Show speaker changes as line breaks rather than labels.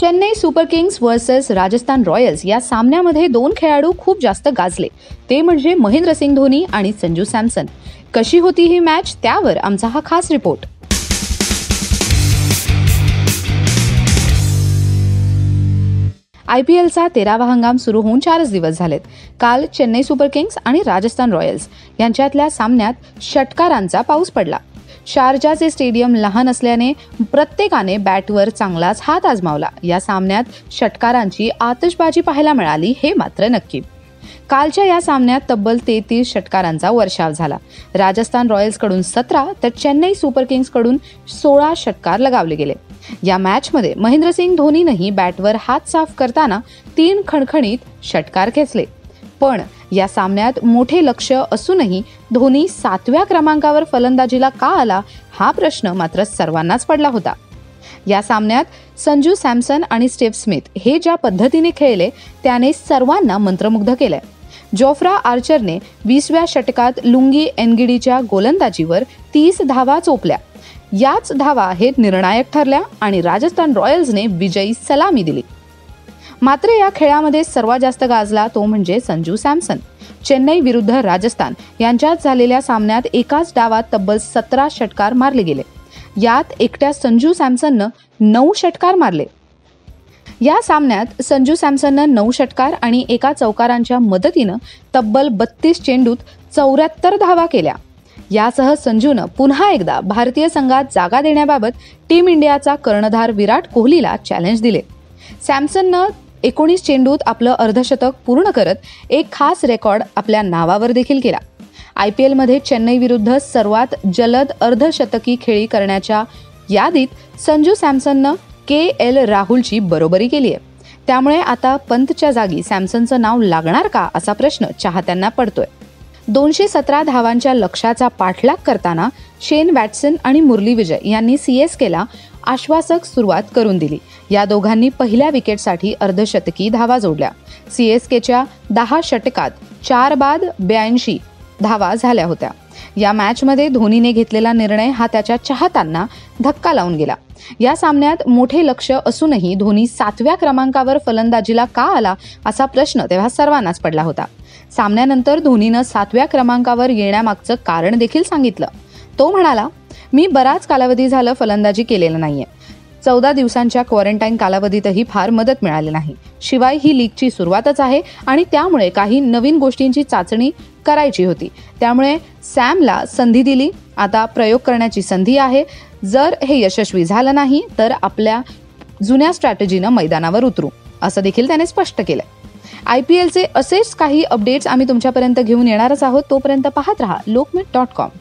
Chennai super kings versus Rajasthan royals या सामन्यामध्ये दोन खेळाडू खूप जास्त गाजले, ते म्हणजे महेंद्रसिंग धोनी आणि संजू सॅमसन. कशी होती ही मॅच, त्यावर आमचा हा खास रिपोर्ट. IPLचा 13वा हंगाम सुरू होऊन 4 दिवस झालेत. काल चेन्नई सुपर किंग्स आणि राजस्थान रॉयल्स यांच्यातल्या सामन्यात षटकारांचा पाऊस पडला. शारजाचे स्टेडियम लहान असल्याने प्रत्येकाने बॅटवर चांगलाच हात आजमावला. या सामन्यात षटकारांची आतषबाजी पाहायला मिळाली हे मात्र नक्की. कालच्या या सामन्यात तब्बल 33 षटकारांचा वर्षाव झाला. राजस्थान रॉयल्सकडून 17 तर चेन्नई सुपर किंग्सकडून 16 षटकार लगावले गेले. या मॅचमध्ये महेंद्रसिंग धोनीनंही बॅटवर हात साफ करताना 3 खणखणीत षटकार खेचले. पण या सामन्यात मोठे लक्ष असूनही धोनी 7व्या क्रमांकावर फलंदाजीला का आला, हा प्रश्न मात्र सर्वांनाच पडला होता. या सामन्यात संजू सॅमसन आणि स्टीव्ह स्मिथ हे ज्या पद्धतीने खेळले त्याने सर्वांना मंत्रमुग्ध केलंय. जोफ्रा आर्चरने 20व्या षटकात लुंगी एनगिडीच्या गोलंदाजीवर 30 धावा चोपल्या. याच धावा हे निर्णायक ठरल्या आणि राजस्थान रॉयल्सने विजयी सलामी दिली. मात्र या खेळामध्ये सर्वात जास्त गाजला तो म्हणजे संजू सॅमसन. चेन्नई विरुद्ध राजस्थान यांच्यात झालेल्या सामन्यात एकाच डावात तब्बल 17 षटकार मारले गेले. यात एकट्या संजू सॅमसननं 9 षटकार मारले. या सामन्यात संजू सॅमसननं 9 षटकार आणि एका चौकारांच्या मदतीनं तब्बल 32 चेंडूत 74 धावा केल्या. यासह संजूनं पुन्हा एकदा भारतीय संघात जागा देण्याबाबत टीम इंडियाचा कर्णधार विराट कोहलीला चॅलेंज दिले. सॅमसननं 19 चेंडूत आपलं अर्धशतक पूर्ण करत एक खास रेकॉर्ड आपल्या नावावर देखील केला. IPLमध्ये चेन्नई विरुद्ध सर्वात जलद अर्धशतकी खेळी करण्याच्या यादीत संजू सॅमसननं KL राहुलची बरोबरी केली आहे. त्यामुळे आता पंतच्या जागी सॅमसनचं नाव लागणार का, असा प्रश्न चाहत्यांना पडतोय. 217 धावांच्या लक्ष्याचा पाठलाग करताना शेन वॅटसन आणि मुरली विजय यांनी CSKला आश्वासक सुरुवात करून दिली. या दोघांनी पहिल्या विकेटसाठी अर्धशतकी धावा जोडल्या. CSKच्या 10 षटकात 4 बाद 82 धावा झाल्या होत्या. या मॅचमध्ये धोनीने घेतलेला निर्णय हा त्याच्या चाहत्यांना धक्का लावून गेला. या सामन्यात मोठे लक्ष असूनही धोनी 7व्या क्रमांकावर फलंदाजीला का आला, असा प्रश्न तेव्हा सर्वांनाच पडला होता. सामन्यानंतर धोनीनं 7व्या क्रमांकावर येण्यामागचं कारण देखील सांगितलं. तो म्हणाला, मी बराच कालावधी झालं फलंदाजी केलेलं नाहीये. 14 दिवसांच्या क्वारंटाईन कालावधीतही फार मदत मिळाली नाही. शिवाय ही लीगची सुरुवातच आहे आणि त्यामुळे काही नवीन गोष्टींची चाचणी करायची होती. त्यामुळे सॅमला संधी दिली. आता प्रयोग करण्याची संधी आहे. जर हे यशस्वी झालं नाही तर आपल्या जुन्या स्ट्रॅटेजीनं मैदानावर उतरू, असं देखील त्याने स्पष्ट केलं. IPLचे असेच काही अपडेट्स आम्ही तुमच्यापर्यंत घेऊन येणारच आहोत. तोपर्यंत पाहत रहा लोकमत.com.